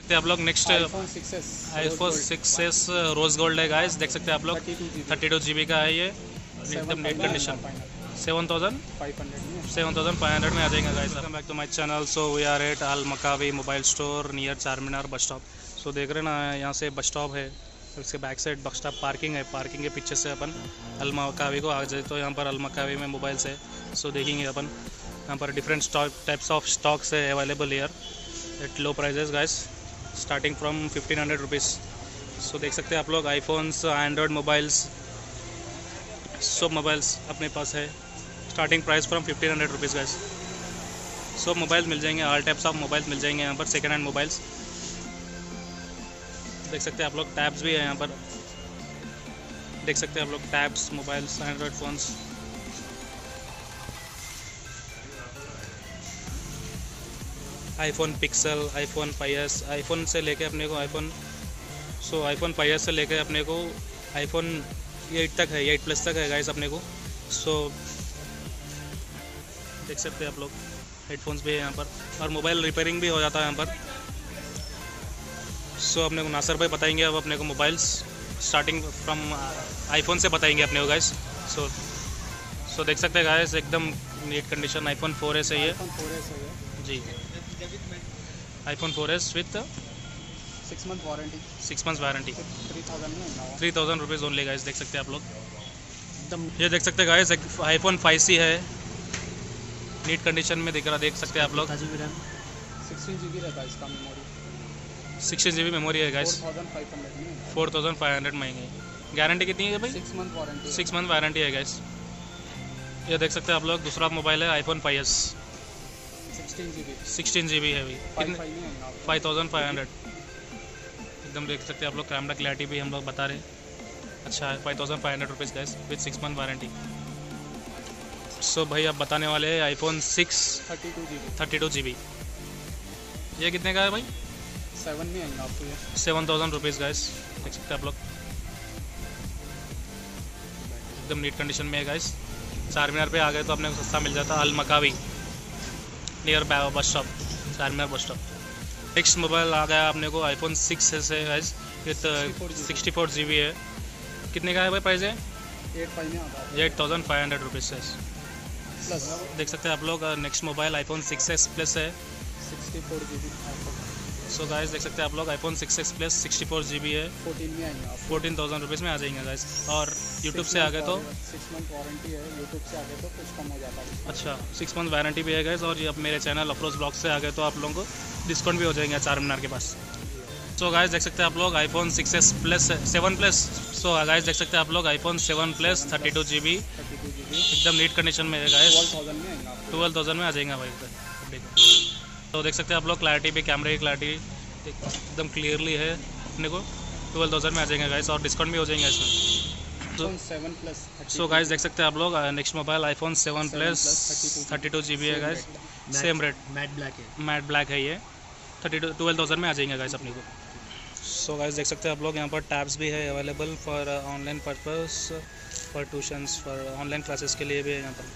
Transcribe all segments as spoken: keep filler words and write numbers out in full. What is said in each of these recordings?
सकते हैं आप लोग next iPhone six S iPhone six S rose gold है गाइस, देख सकते हैं आप लोग थर्टी टू जी बी का है ये, एकदम neat condition. Seven thousand five hundred में सेवन थाउजेंड फाइव हंड्रेड में आ जाएगा guys. Welcome back to my channel. So we are at Al Makkawi mobile store near Charminar bus stop. सो देख रहे हैं ना, यहाँ से बस स्टॉप है, इसके back side bus stop parking है, पार्किंग के पीछे से अपन अल मकावी को आ जाए तो यहाँ पर अल मकावी में मोबाइल्स है। सो देखेंगे अपन यहाँ पर different stock types of stocks है available here at low prices guys, starting from fifteen hundred rupees. So देख सकते हैं आप लोग आईफोन्स, एंड्रॉयड मोबाइल्स, सब मोबाइल्स अपने पास है, starting price from fifteen hundred rupees guys. सब मोबाइल्स मिल जाएंगे, ऑल टाइप्स ऑफ मोबाइल्स मिल जाएंगे यहाँ पर, सेकेंड हैंड मोबाइल्स देख सकते हैं आप लोग। टैब्स भी है यहाँ पर, देख सकते हैं आप लोग, tabs, mobiles, Android phones. IPhone pixel, iPhone five S, iPhone से लेके अपने को iPhone so iPhone five S से लेके अपने को आईफोन एट तक है, एट प्लस तक है गाइस अपने को। सो देख सकते हैं आप लोग, हेडफोन्स भी है यहाँ पर, और मोबाइल रिपेयरिंग भी हो जाता है यहाँ पर। सो अपने को नासर भाई बताएंगे अब अपने को मोबाइल्स, स्टार्टिंग फ्रॉम आईफोन से बताएंगे अपने को गाइस। सो सो देख सकते हैं गाइस, एकदम neat condition iPhone four S है ये जी, iPhone four S with six month warranty six months warranty, three thousand में three thousand rupees only guys, देख सकते हैं आप लोग एकदम। ये देख सकते हैं गाइस, एक आईफोन फाइव सी है, नीट कंडीशन में दिख रहा, देख सकते हैं आप लोग। सिक्सटीन जी बी रहता है इसका memory, sixteen G B memory है guys, four thousand five hundred में फोर थाउजेंड फाइव हंड्रेड महंगी। गारंटी कितनी है भाई? Six month warranty six month warranty है गाइस। ये देख सकते हैं आप लोग, दूसरा मोबाइल है iPhone five S, sixteen G B sixteen G B है फाइव भाई, फाइव थाउजेंड फाइव हंड्रेड एकदम देख सकते हैं आप लोग। कैमरा क्लैरिटी भी हम लोग बता रहे हैं अच्छा है, five thousand five hundred rupees guys with six month warranty. So भाई अब बताने वाले हैं iPhone six thirty two G B thirty two G B, ये कितने का है भाई? सेवन में आएंगे आपको ये, सेवन थाउजेंड रुपीज़ गाइस, देख सकते हैं आप लोग, एकदम नीट कंडीशन में है गाइस। चार मीनार पे आ गए तो अपने को सस्ता मिल जाता अल मकावी नियर बस स्टॉप, चार मीनार बस स्टॉप। नेक्स्ट मोबाइल आ गया अपने को आईफोन सिक्स है guys with sixty four G B है, कितने का है भाई प्राइस है? एट फाइव में आता है, eight thousand five hundred rupees है, प्लस देख सकते हैं आप लोग। Next mobile iPhone six S plus है, sixty four G B so guys देख सकते हैं आप लोग, iPhone six X plus sixty four G B है, फोर्टीन में आएंगे आप, फोर्टीन थाउजेंड रुपीज़ में आ जाएंगे गाइस। और यूट्यूब से आ गए तो सिक्स मंथ वारंटी है, यूट्यूब से आ गए तो कुछ कम हो जाता है। अच्छा, सिक्स मंथ वारंटी भी है गाइस। और ये अब मेरे चैनल अफरोज ब्लॉग से आ गए तो आप लोगों को डिस्काउंट भी हो जाएंगे चार मीनार के पास। सो गाइस देख सकते हैं आप लोग, iPhone six S plus seven plus so guys देख सकते हैं आप लोग, iPhone seven plus thirty two G B एकदम नीट कंडीशन में है गाइस, ट्वेल्व थाउजेंड में आएंगे आपको, ट्वेल्व थाउजेंड में आ जाएगा भाई। तो देख सकते हैं आप लोग, क्लैरिटी भी, कैमरे की क्लैरिटी एकदम क्लियरली है, अपने को ट्वेल्व थाउजेंड में आ जाएगा गाइस, और डिस्काउंट भी हो जाएगा इसमें। सेवन प्लस सो गाइस देख सकते हैं आप लोग, next mobile iPhone seven plus thirty two G B है guys, same rate, matte black है, मैट ब्लैक है ये, थर्टी टू ट्वेल्व थाउजेंड में आ जाएंगे गाइस अपने को। सो गाइस देख सकते हैं आप लोग, यहाँ पर टैब्स भी है available for online purpose, for tuitions, for online classes के लिए भी है यहाँ पर।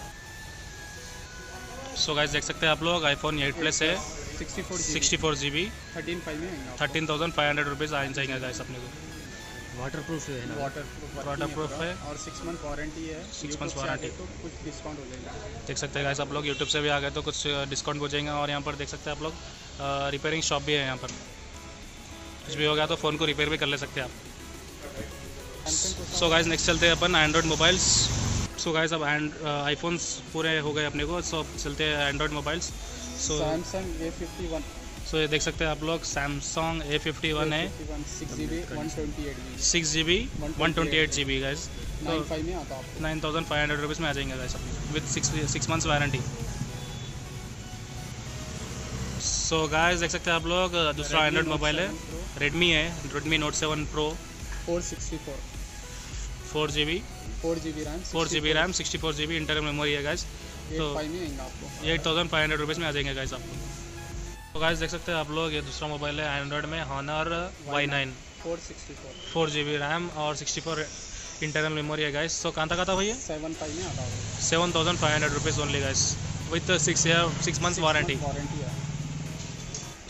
सो गाइस देख सकते हैं आप लोग, आईफोन एट प्लस है, sixty four G B, thirteen five में आएंगे, thirteen thousand five hundred rupees आ जाएंगे गाइस अपने को। वाटर प्रूफ है ना, वाटर वाटर प्रूफ है, और सिक्स मंथ वारंटी है, सिक्स मंथ वारंटी, तो कुछ डिस्काउंट हो जाएगा। देख सकते हैं गाइस आप लोग, यूट्यूब से भी आ गए तो कुछ डिस्काउंट हो जाएगा। और यहाँ पर देख सकते हैं आप लोग, रिपेयरिंग शॉप भी है यहाँ पर, कुछ भी हो गया तो फ़ोन को रिपेयर भी कर ले सकते हैं आप। सो गाइस नेक्स्ट चलते हैं अपन एंड्रॉयड मोबाइल्स। सो गाइस अब एंड आईफोन्स पूरे हो गए अपने को, सो चलते हैं Android mobiles. So Samsung A fifty one, so ये देख सकते हैं आप लोग, सैमसंग ए फिफ्टी वन है, six G B one twenty eight G six G B one twenty eight G B guys, nine five में आता है, nine thousand five hundred rupees में आ जाएंगे guys with six six months warranty. So guys देख सकते हैं आप लोग, दूसरा एंड्रॉयड मोबाइल है, रेडमी है, Redmi note seven pro, four sixty four, four G B four G B RAM, four G B RAM, sixty four G B internal memory है guys, तो फाइव में आएंगे आपको, eight thousand five hundred rupees में आ जाएंगे guys आपको। तो गाइस देख सकते हैं आप लोग, ये दूसरा मोबाइल है एंड्रॉयड में, Honor Y nine, four sixty four, four G B RAM और सिक्सटी फोर इंटरनल मेमोरी है गाइस। सो कहाँ तक आता भैया? सेवन फाइव में आता है, seven thousand five hundred rupees only guys with six year six months warranty. Warranty है।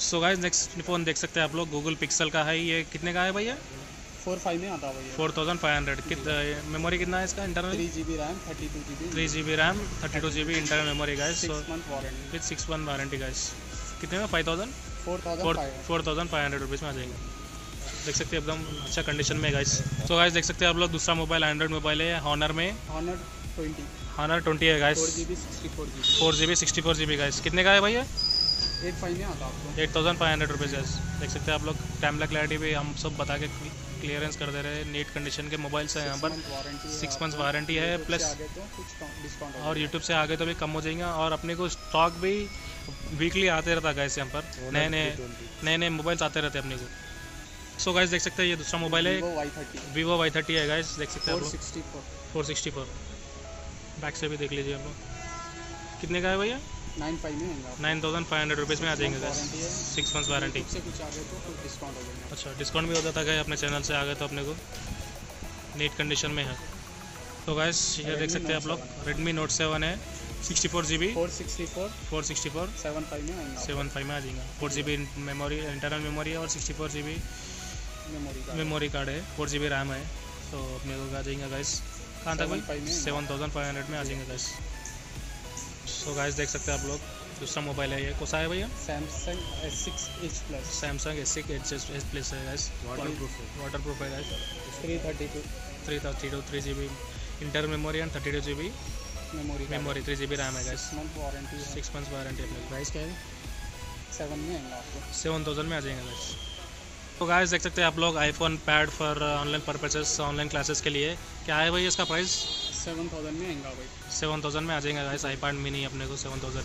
सो गाइस नेक्स्ट फ़ोन देख सकते हैं आप लोग, गूगल पिक्सल का है। ये कितने का है भैया? फोर फाइव में आता है भैया। Four thousand five hundred. कित मेमोरी कितना है इसका internal? Three G B RAM thirty two G B three G B RAM thirty two G B internal memory guys. So six month warranty with six month warranty guys. कितने में? Five thousand four four thousand four thousand five hundred rupees में आ जाएगा। देख सकते हैं एकदम अच्छा कंडीशन में गाइस। सो गाइस देख सकते हैं आप लोग, दूसरा मोबाइल एंड्रॉइड मोबाइल है हॉनर में। हॉनर ट्वेंटी हॉनर ट्वेंटी है guys. Four G B sixty four G B four G B sixty four G B guys. कितने का है भैया? एट फाइव में आता है आपको। Eight thousand five hundred rupees guys. देख सकते हैं आप लोग, कैमरा क्लैरिटी भी हम सब बता के क्लियरेंस कर दे रहे हैं। नीट कंडीशन के मोबाइल्स हैं यहाँ पर। सिक्स मंथ्स वारंटी है प्लस, आगे तो कुछ डिस्काउंट और यूट्यूब से आगे तो भी कम हो जाएंगे। और अपने को स्टॉक भी वीकली आते रहता है गाइस यहाँ पर। नए नए नए नए मोबाइल्स आते रहते हैं अपने को। सो गाइस देख सकते हैं ये दूसरा मोबाइल है, Y thirty Vivo Y thirty है गाइस। देख सकते हैं आप फोर लोग, sixty four four sixty four. Back से भी देख लीजिए आप लोग। कितने का है भैया? नाइन फाइव में आएगा। Nine thousand five hundred rupees में आ जाएंगे गाइस। वारंटी है, सिक्स मंथ्स वारंटी। से कुछ आगे तो कुछ डिस्काउंट हो जाएगा। अच्छा, डिस्काउंट भी हो जाता है अपने चैनल से आगे तो अपने को। नीट कंडीशन में है। तो गाइस ये देख सकते हैं आप लोग, रेडमी नोट सेवन है, sixty four G B four sixty four four sixty four seven five में आएगा। सेवन फाइव में आ जाएगा। Four G B memory, internal memory है, और sixty four G B memory का मेमोरी कार्ड है, फोर जी बी रैम है। तो अपने को आ जाएंगे गाइस कहाँ तक भाई? सेवन थाउजेंड फाइव हंड्रेड में आ जाएंगे गाइस। सो गाइस देख सकते हैं आप लोग, दूसरा मोबाइल है ये। कौन सा है भैया? Samsung S six H plus Samsung S six H plus है गाइस। वाटर प्रूफ है, वाटर प्रूफ है guys. Three thirty two three thirty two three G B internal memory and thirty two G B memory memory, three G B RAM है guys. Six month warranty है। Six months warranty अपने। Price क्या है? Seven में आएगा आपको। Seven thousand में आ जाएंगे गाइस। तो गाइस देख सकते हैं आप लोग, iPhone pad for online purposes, online classes के लिए। क्या है भाई इसका प्राइस? सेवन थाउजेंड में आएगा भाई। सेवन थाउजेंड में आ जाएगा गाइस। आईपैड मिनी अपने को सेवन थाउजेंड।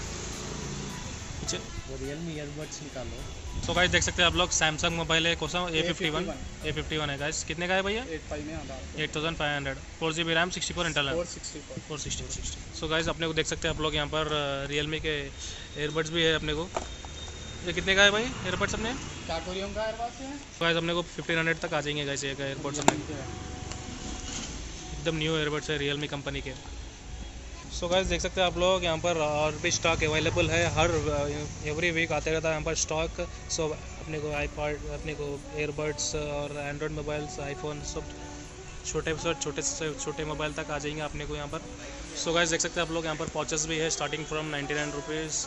वो रियलमी ईयरबड्स निकालो। तो गाइस देख सकते हैं आप लोग, सैमसंग मोबाइल है, कौन सा? A fifty one A fifty one है गाइस। कितने का है भैया? एट फाइव में आता है। Eight thousand five hundred. Four G B RAM sixty four internal four sixty four four sixty four. So guys अपने को देख सकते हैं आप लोग यहाँ पर, रियलमी के एयरबड्स भी है अपने को। ये कितने का है भाई एयरबड्स अपने? कैटोरियम का एयरबड्स है। गाइस अपने को फिफ्टीन हंड्रेड तक आ जाएंगे गाइस ये का एयरबड्स अपने। एकदम न्यू एयरबड्स है रियलमी कंपनी के। सो गाइस देख सकते हैं आप लोग, यहाँ पर और भी स्टॉक अवेलेबल है। हर एवरी वीक आते रहता है यहाँ पर स्टॉक। सो अपने को आईपॉड, अपने को एयरबड्स और एंड्रॉयड मोबाइल्स, आईफोन, सब छोटे से छोटे से छोटे मोबाइल तक आ जाएंगे अपने को यहाँ पर। सो गाइस देख सकते हैं आप लोग, यहाँ पर पॉचेस भी है starting from ninety nine rupees.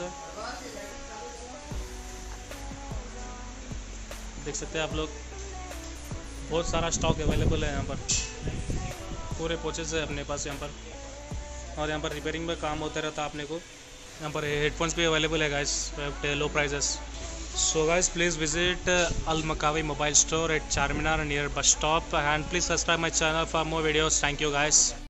देख सकते हैं आप लोग, बहुत सारा स्टॉक अवेलेबल है यहाँ पर। पूरे पॉचेस है अपने पास यहाँ पर। और यहाँ पर रिपेयरिंग में काम होता रहता है अपने को। यहाँ पर हेडफोन्स भी अवेलेबल है guys low prices. So guys please visit Al Makkawi mobile store at Charminar near bus stop, and please subscribe my channel for more videos. Thank you guys.